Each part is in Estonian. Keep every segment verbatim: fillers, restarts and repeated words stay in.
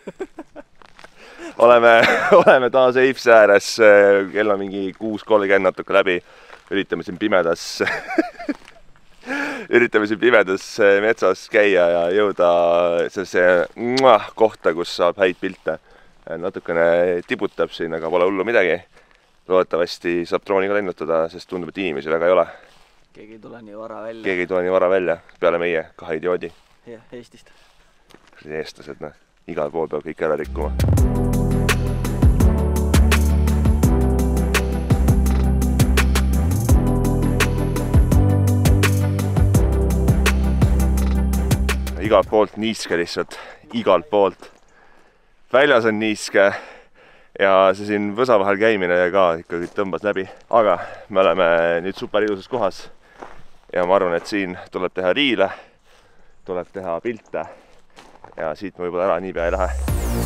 oleme, oleme taas Eipsi ääres, kell on mingi kuus kolmkümmend natuke läbi. Üritame siin pimedas, üritame siin pimedas metsas käia ja jõuda sellesse kohta, kus saab häid pilte. Natukene tibutab siin, aga pole hullu midagi. Loodetavasti saab drooniga lennutada, sest tundub, et inimesi väga ei ole. Keegi ei tule nii vara välja. Keegi ei tule nii vara välja, peale meie kahe idioodi. Jah, Eestist. Eestlased, noh. Igal pool peab kõik ära rikkuma. Igalt poolt niiske lihtsalt. Igalt poolt. Väljas on niiske. Ja see siin võsa vahel käimine ka ikkagi tõmbas läbi. Aga me oleme nüüd super ilusas kohas. Ja ma arvan, et siin tuleb teha riile, tuleb teha pilte ja siit ma võib-olla ära nii pea ei lähe.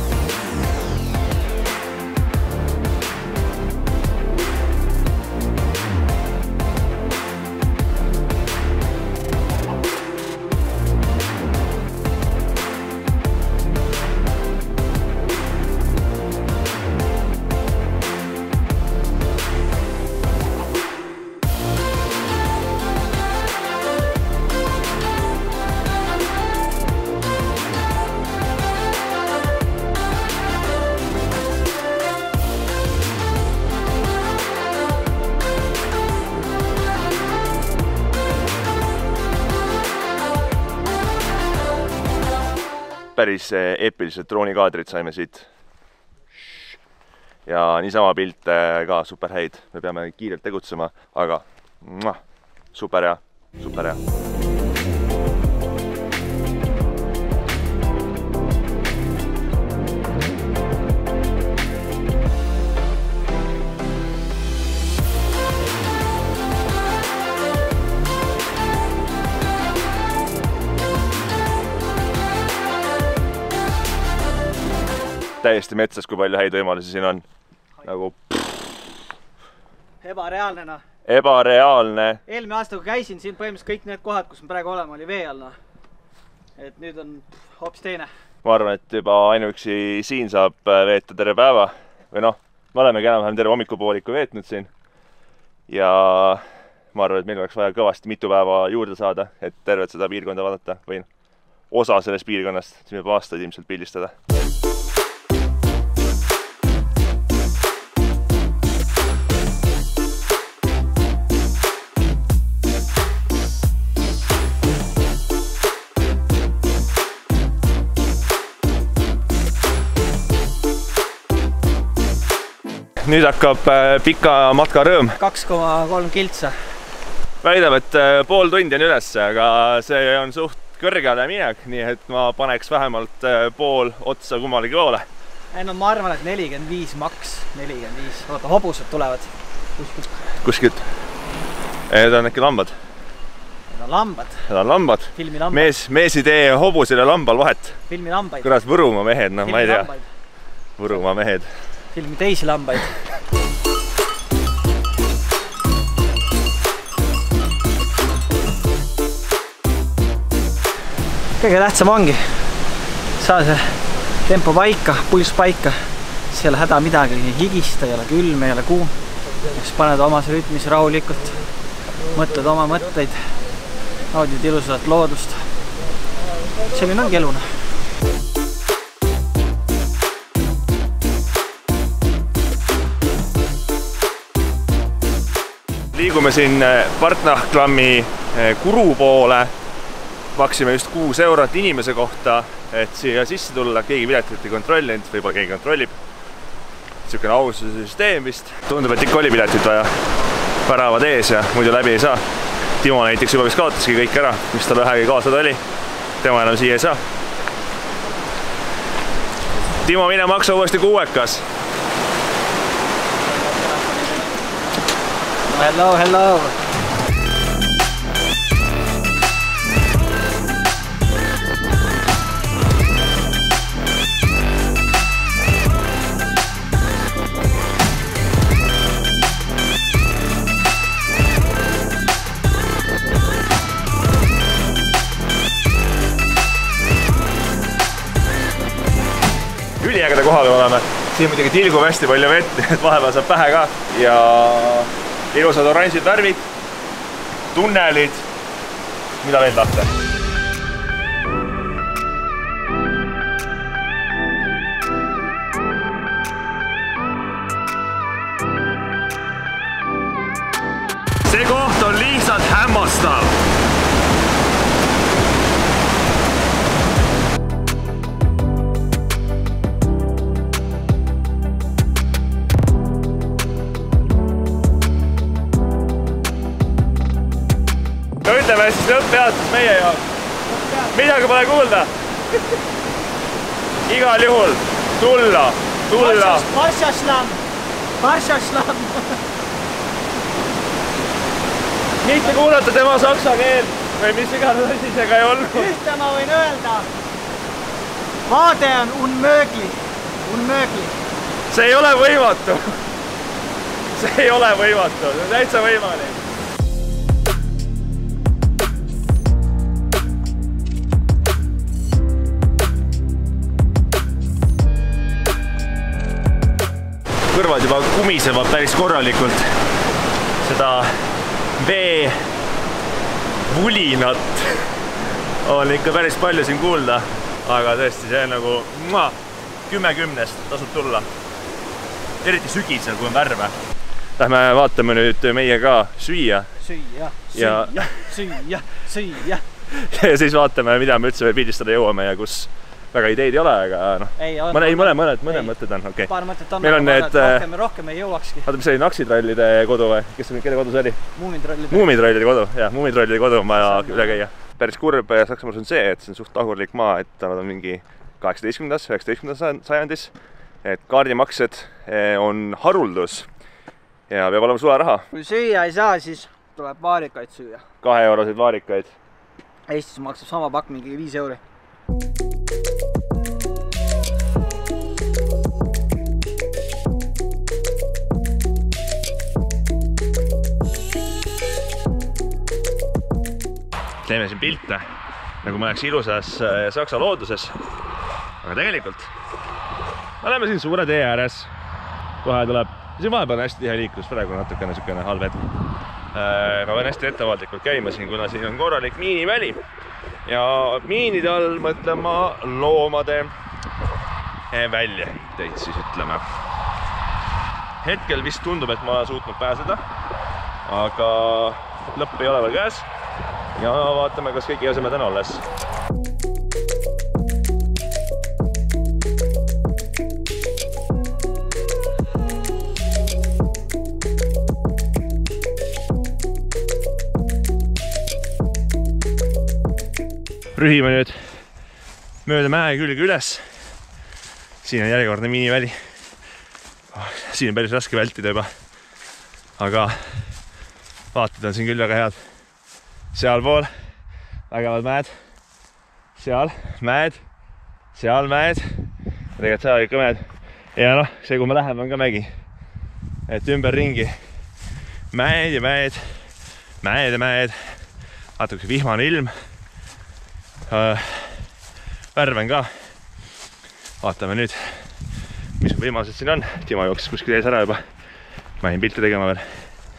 Päris eepilised droonikaadrid saime siit. Ja niisama pilte ka super häid. Me peame kiirelt tegutsema, aga muah, super hea, super hea. Täiesti metsas, kui palju häid võimalusi siin on. Nagu Ebareaalne, noh. Ebareaalne. Eelmine aasta, kui käisin siin põhimõtteliselt kõik need kohad, kus me praegu oleme, oli vee all, noh. Et nüüd on hoopis teine. Ma arvan, et juba ainuüksi siin saab veeta terve päeva. Või noh, me olemegi enam-vähem terve hommikupooliku veetnud siin. Ja ma arvan, et meil oleks vaja kõvasti mitu päeva juurde saada, et tervet seda piirkonda vaadata. Või osa sellest piirkonnast, siis me juba aastaid ilmselt pildistada. Nüüd hakkab pika matka rõõm. kaks koma kolm kiltsa. Väidab, et pool tundi on üles, aga see on suht kõrgele minek, nii et ma paneks vähemalt pool otsa kummalegi poole. Ei, no ma arvan, et nelikümmend viis maks. nelikümmend viis. Oota, hobused tulevad. Kuskilt. Kuskilt. Need on äkki lambad. Need on lambad. Need on lambad. Filmi lambad. Mees, mees ei tee hobusele lambal vahet. Filmi lambaid. Kuras Võrumaa mehed, noh, ma ei tea. Lambaid. Võrumaa mehed. Filmi teisi lambaid. Kõige tähtsam ongi saa see tempo paika, pulss paika, siis ei ole häda midagi, ei higista, ei ole külm, ei ole kuum. Siis paned omas rütmis rahulikult, mõtled oma mõtteid, naudid ilusat loodust. Selline ongi eluna. Liigume siin Partnahklammi Kuru poole. Maksime just kuus eurot inimese kohta, et siia sisse tulla. Keegi piletit ei kontrollinud, võib-olla keegi kontrollib. Siukene aususe süsteem vist. Tundub, et ikka oli piletit vaja. Väravad ees ja muidu läbi ei saa. Timo näiteks juba vist kaotaski kõik ära, mis tal vähegi kaasad oli. Tema enam siia ei saa. Timo, mine maksa uuesti kuuekas. Hello, hello. üliägeda kohal oleme. Siin muidugi tilgub hästi palju vett, et vahepeal saab pähe ka. Ja ilusad oranžid värvid, tunnelid, mida veel tahte. See koht on lihtsalt hämmastav. No ütleme siis lõpppeatus meie jaoks. Midagi pole kuulda. Igal juhul tulla, tulla. Varsaslam, varsaslam. Mitte kuulata tema saksa keel või mis iganes asi seega ei olnud. Ühte ma võin öelda. Vaade on unmöögli. Unmöögli. See ei ole võimatu. See ei ole võimatu. See on täitsa võimalik. Kõrvad juba kumisevad päris korralikult. Seda vee vulinat on ikka päris palju siin kuulda, aga tõesti see on nagu mua, kümme kümnest tasub tulla. Eriti sügisel, kui on värve. Lähme vaatame nüüd meie ka süüa. Süüa, Ja- süüa, süüa, süüa. Ja siis vaatame, mida me üldse veel pildistada jõuame ja kus väga ideid ei ole, aga noh. Ei, on- Mõne, ei, on- mõne, mõned, mõned ei. mõtted on, okei. Paar mõtet on, Meil on aga need, rohkem, rohkem ei jõuakski. Vaata, mis oli naksitrallide kodu või? Kes, kelle kodu see oli? Muumitrallide. Muumitrallide kodu, jah, muumitrallide kodu on vaja üle käia. Päris kurb Saksamaal on see, et see on suht tahurlik maa, et nad on mingi kaheksateistkümnendas, üheksateistkümnendas sajandis. Et kaardimaksed on haruldus ja peab olema sularaha. Kui süüa ei saa, siis tuleb vaarikaid süüa. Kahe euroseid vaarikaid. Eestis maksab sama pakk mingi viis euri. Teeme siin pilte, nagu me oleks ilusas Saksa looduses. Aga tegelikult me oleme siin suure tee ääres. Kohe tuleb, siin vahepeal on hästi tihe liiklus, praegu on natukene niisugune halb hetk. Ma pean hästi ettevaatlikult käima siin, kuna siin on korralik miiniväli. Ja miinide all mõtlen ma loomade väljaheiteid, siis ütleme. Hetkel vist tundub, et ma olen suutnud pääseda, aga lõpp ei ole veel käes. Ja vaatame, kas kõik jõuseme täna alles. Rühime nüüd mööda mäe külge üles. Siin on järjekordne miiniväli. Siin on päris raske vältida juba. Aga vaated on siin küll väga head. Sealpool vägevad mäed, seal mäed, seal mäed, tegelikult seal ikka mäed. Ja noh, see kui me läheme on ka mägi. Et ümber ringi mäed ja mäed, mäed ja mäed. Vaata, kui vihmane ilm. Värven ka. Vaatame nüüd, mis võimalused siin on. Timo jooksis kuskil ees ära juba. Ma jäin pilte tegema veel.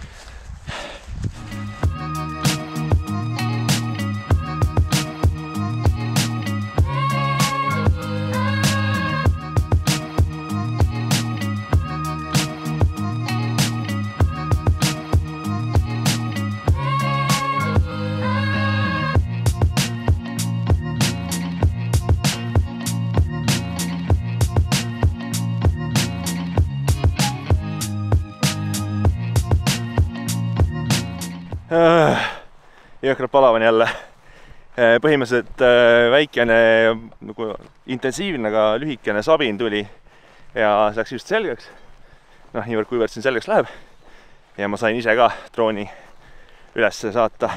Jõhkralt palavan jälle. Põhimõtteliselt väikene, nagu intensiivne, aga lühikene sabin tuli ja see läks just selgeks. Noh, niivõrd kuivõrd siin selgeks läheb. Ja ma sain ise ka drooni üles saata.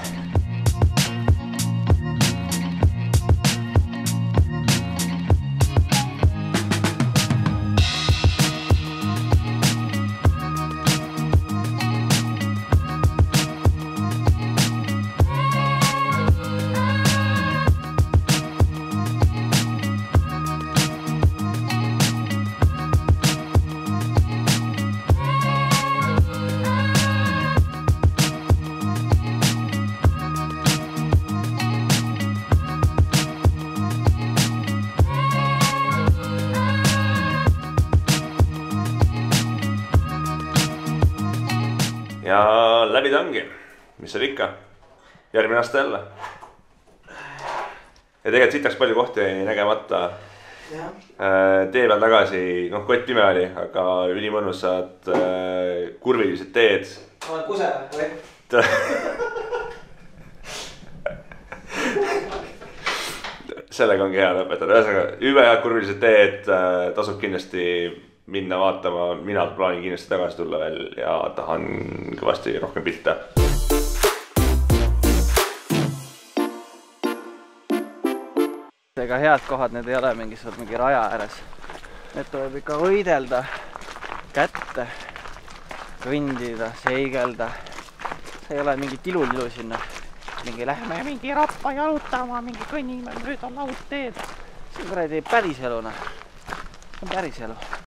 ja läbi ta ongi, mis seal ikka, järgmine aasta jälle. Ja tegelikult sitaks palju kohti nägemata. Tee peal tagasi, noh kott pime oli, aga ülimõnusad kurvilised teed. Oled kusele või? Sellega ongi hea lõpetada, ühesõnaga hüve head kurvilised teed, tasub kindlasti minna vaatama, mina plaanin kindlasti tagasi tulla veel ja tahan kõvasti rohkem pilte. Ega head kohad, need ei ole mingisugused mingi raja ääres. Need tuleb ikka võidelda, kätte, kõndida, seigelda. See ei ole mingi tilulilu sinna. Mingi lähme mingi rappa jalutama, mingi kõnnime mööda laudteed. See on kuradi päris eluna. See on päris elu.